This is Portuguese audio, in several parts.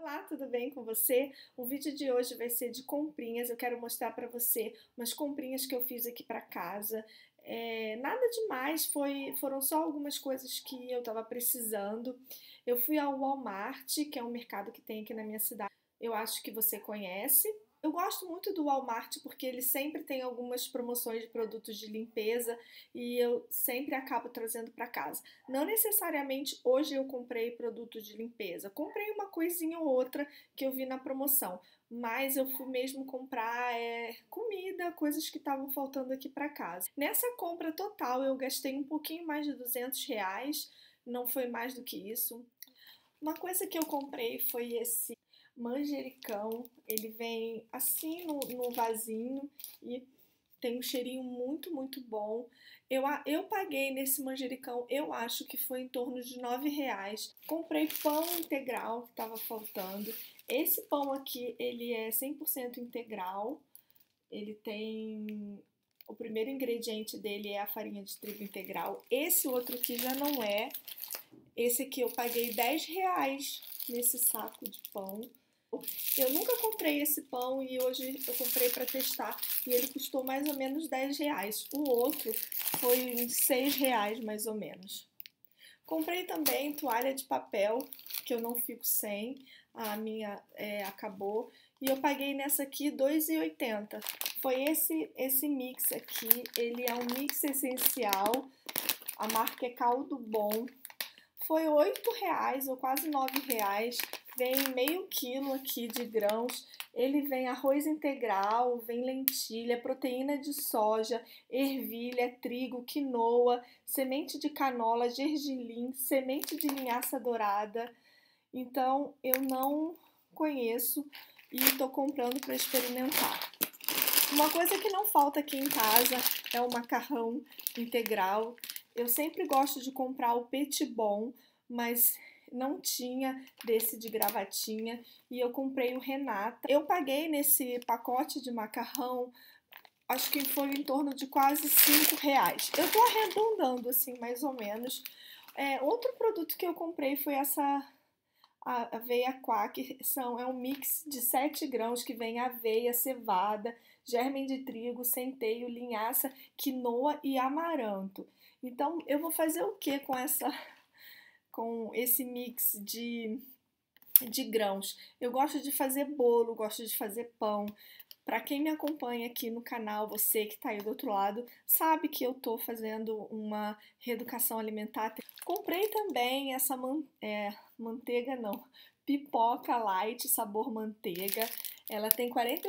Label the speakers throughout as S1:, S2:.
S1: Olá, tudo bem com você? O vídeo de hoje vai ser de comprinhas. Eu quero mostrar para você umas comprinhas que eu fiz aqui para casa. Nada demais, foram só algumas coisas que eu estava precisando. Eu fui ao Walmart, que é um mercado que tem aqui na minha cidade. Eu acho que você conhece. Eu gosto muito do Walmart porque ele sempre tem algumas promoções de produtos de limpeza e eu sempre acabo trazendo para casa. Não necessariamente hoje eu comprei produtos de limpeza, comprei uma coisinha ou outra que eu vi na promoção, mas eu fui mesmo comprar comida, coisas que estavam faltando aqui para casa. Nessa compra total eu gastei um pouquinho mais de R$ 200, não foi mais do que isso. Uma coisa que eu comprei foi esse manjericão, ele vem assim no vasinho e tem um cheirinho muito bom. Eu paguei nesse manjericão, eu acho que foi em torno de R$ 9. Comprei pão integral que estava faltando. Esse pão aqui, ele é 100% integral. Ele tem... O primeiro ingrediente dele é a farinha de trigo integral. Esse outro aqui já não é. Esse aqui eu paguei R$ 10 nesse saco de pão. Eu nunca comprei esse pão e hoje eu comprei para testar e ele custou mais ou menos R$ 10. O outro foi uns R$ 6 mais ou menos. Comprei também toalha de papel, que eu não fico sem, a minha acabou. E eu paguei nessa aqui R$ 2,80. Foi esse mix aqui, ele é um mix essencial, a marca é Caldo Bom. Foi R$ 8 ou quase R$ 9. Vem meio quilo aqui de grãos. Ele vem arroz integral, vem lentilha, proteína de soja, ervilha, trigo, quinoa, semente de canola, gergelim, semente de linhaça dourada. Então eu não conheço e estou comprando para experimentar. Uma coisa que não falta aqui em casa é o macarrão integral. Eu sempre gosto de comprar o Petit Bom, mas não tinha desse de gravatinha e eu comprei o Renata. Eu paguei nesse pacote de macarrão, acho que foi em torno de quase R$ 5. Eu tô arredondando assim, mais ou menos. Outro produto que eu comprei foi essa aveia Quack, é um mix de 7 grãos que vem aveia, cevada, germe de trigo, centeio, linhaça, quinoa e amaranto. Então, eu vou fazer o que com esse mix de grãos? Eu gosto de fazer bolo, gosto de fazer pão. Para quem me acompanha aqui no canal, você que está aí do outro lado, sabe que eu estou fazendo uma reeducação alimentar. Comprei também essa manteiga, não, pipoca light, sabor manteiga. Ela tem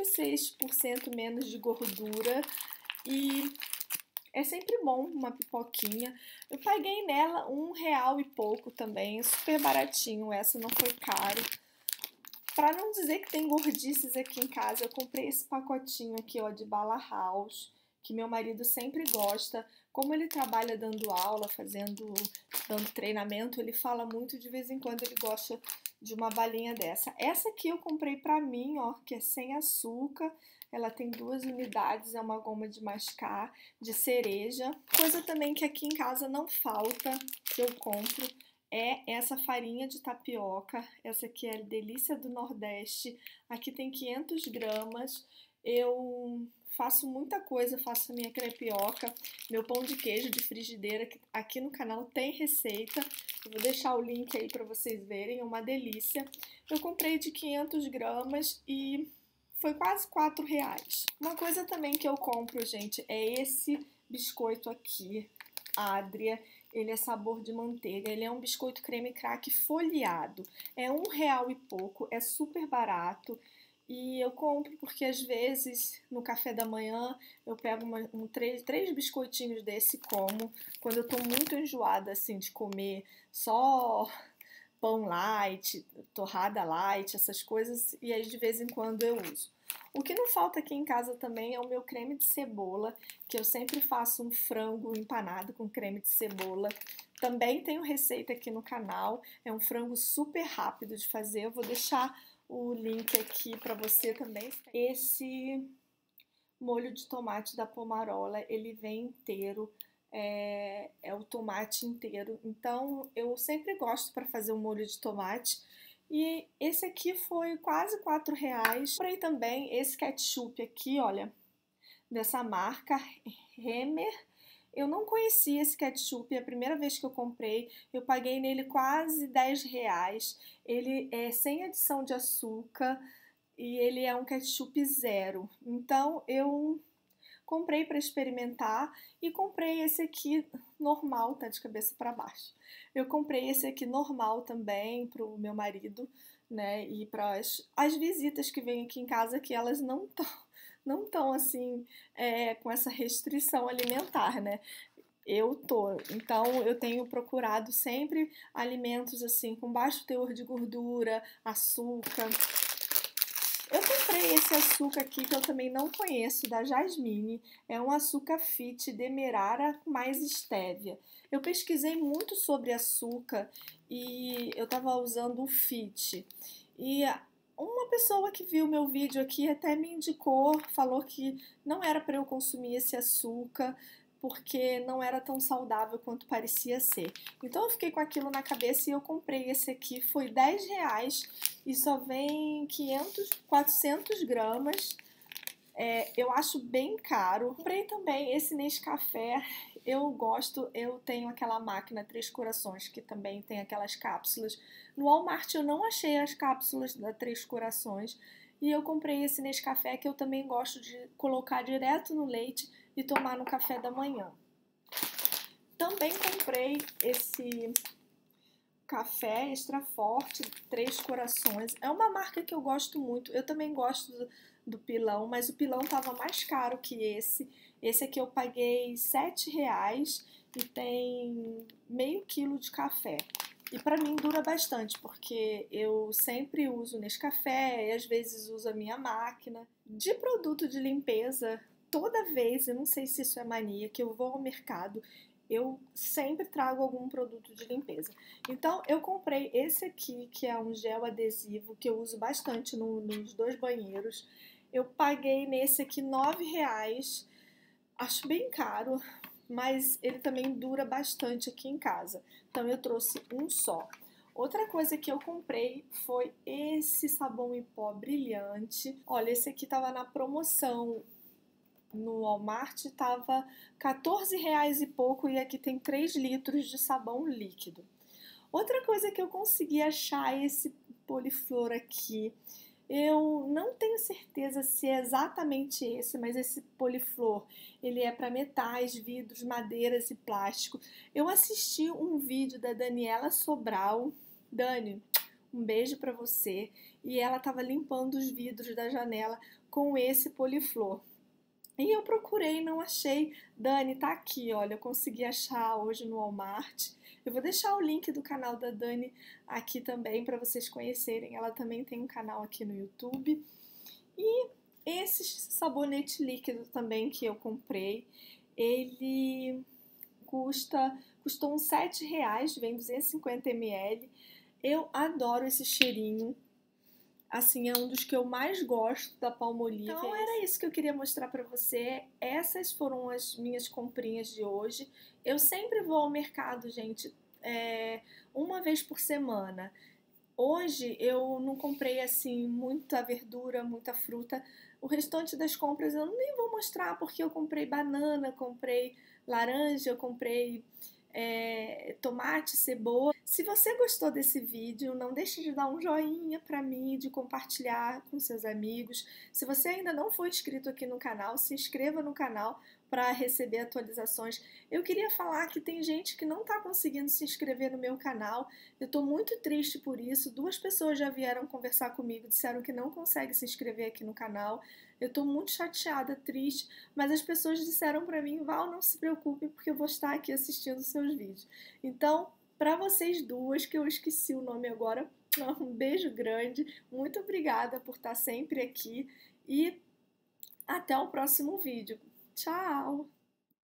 S1: 46% menos de gordura e é sempre bom uma pipoquinha. Eu paguei nela R$ 1 e pouco também, super baratinho, essa não foi caro. Para não dizer que tem gordices aqui em casa, eu comprei esse pacotinho aqui, ó, de Bala House, que meu marido sempre gosta. Como ele trabalha dando aula, dando treinamento, ele fala muito, de vez em quando ele gosta de uma balinha dessa. Essa aqui eu comprei pra mim, ó, que é sem açúcar. Ela tem 2 unidades, é uma goma de mascar, de cereja. Coisa também que aqui em casa não falta, que eu compro, é essa farinha de tapioca. Essa aqui é a Delícia do Nordeste. Aqui tem 500 gramas. Eu faço muita coisa, faço a minha crepioca, meu pão de queijo de frigideira, que aqui no canal tem receita. Eu vou deixar o link aí para vocês verem, é uma delícia. Eu comprei de 500 gramas e foi quase R$ 4. Uma coisa também que eu compro, gente, é esse biscoito aqui, Adria. Ele é sabor de manteiga, ele é um biscoito creme crack folheado. É R$ 1 e pouco, é super barato. E eu compro porque às vezes no café da manhã eu pego três biscoitinhos desse e como. Quando eu tô muito enjoada assim de comer só pão light, torrada light, essas coisas, e aí de vez em quando eu uso. O que não falta aqui em casa também é o meu creme de cebola, que eu sempre faço um frango empanado com creme de cebola. Também tenho receita aqui no canal, é um frango super rápido de fazer, eu vou deixar o link aqui para você também. Esse molho de tomate da Pomarola, ele vem inteiro, é o tomate inteiro. Então eu sempre gosto para fazer um molho de tomate, E esse aqui foi quase R$ 4. Comprei também esse ketchup aqui, olha, dessa marca Hemmer. Eu não conhecia esse ketchup, é a primeira vez que eu comprei. Eu paguei nele quase R$ 10. Ele é sem adição de açúcar e ele é um ketchup zero. Então eu comprei para experimentar e comprei esse aqui normal, tá de cabeça para baixo. Eu comprei esse aqui normal também para o meu marido, né? E para as visitas que vêm aqui em casa, que elas não estão assim com essa restrição alimentar, né? Eu tô. Então eu tenho procurado sempre alimentos assim com baixo teor de gordura, açúcar. Eu comprei esse açúcar aqui que eu também não conheço, da Jasmine. É um açúcar fit demerara mais estévia. Eu pesquisei muito sobre açúcar e eu estava usando o fit. E uma pessoa que viu meu vídeo aqui até me indicou, falou que não era para eu consumir esse açúcar porque não era tão saudável quanto parecia ser. Então eu fiquei com aquilo na cabeça e eu comprei esse aqui, foi R$ 10 e só vem 400 gramas. Eu acho bem caro. Comprei também esse Nescafé. Eu gosto, eu tenho aquela máquina Três Corações, que também tem aquelas cápsulas. No Walmart eu não achei as cápsulas da Três Corações. E eu comprei esse Nescafé que eu também gosto de colocar direto no leite e tomar no café da manhã. Também comprei esse café extra forte, Três Corações. É uma marca que eu gosto muito. Eu também gosto do pilão, mas o pilão tava mais caro que esse. Esse aqui eu paguei R$ 7 e tem meio quilo de café. E para mim dura bastante, porque eu sempre uso Nescafé e às vezes uso a minha máquina. De produto de limpeza, toda vez, eu não sei se isso é mania, que eu vou ao mercado, eu sempre trago algum produto de limpeza. Então, eu comprei esse aqui, que é um gel adesivo, que eu uso bastante nos dois banheiros. Eu paguei nesse aqui R$ 9, acho bem caro, mas ele também dura bastante aqui em casa. Então, eu trouxe um só. Outra coisa que eu comprei foi esse sabão em pó brilhante. Olha, esse aqui tava na promoção no Walmart, tava R$ 14 e pouco e aqui tem 3 litros de sabão líquido. Outra coisa que eu consegui achar é esse poliflor aqui. Eu não tenho certeza se é exatamente esse, mas esse poliflor, ele é para metais, vidros, madeiras e plástico. Eu assisti um vídeo da Daniela Sobral. Dani, um beijo para você. E ela estava limpando os vidros da janela com esse poliflor. E eu procurei, não achei. Dani, tá aqui, olha, eu consegui achar hoje no Walmart. Eu vou deixar o link do canal da Dani aqui também para vocês conhecerem. Ela também tem um canal aqui no YouTube. E esse sabonete líquido também que eu comprei, ele custou uns R$ 7, vem 250 ml. Eu adoro esse cheirinho. Assim, é um dos que eu mais gosto da Palmolive. Então era isso que eu queria mostrar pra você. Essas foram as minhas comprinhas de hoje. Eu sempre vou ao mercado, gente, uma vez por semana. Hoje eu não comprei assim muita verdura, muita fruta. O restante das compras eu nem vou mostrar porque eu comprei banana, comprei laranja, eu comprei tomate, cebola. Se você gostou desse vídeo, não deixe de dar um joinha pra mim, de compartilhar com seus amigos. Se você ainda não for inscrito aqui no canal, se inscreva no canal para receber atualizações. Eu queria falar que tem gente que não está conseguindo se inscrever no meu canal. Eu estou muito triste por isso. 2 pessoas já vieram conversar comigo, disseram que não conseguem se inscrever aqui no canal. Eu estou muito chateada, triste, mas as pessoas disseram para mim: Val, não se preocupe porque eu vou estar aqui assistindo seus vídeos. Então, para vocês duas, que eu esqueci o nome agora, um beijo grande, muito obrigada por estar sempre aqui e até o próximo vídeo. Tchau!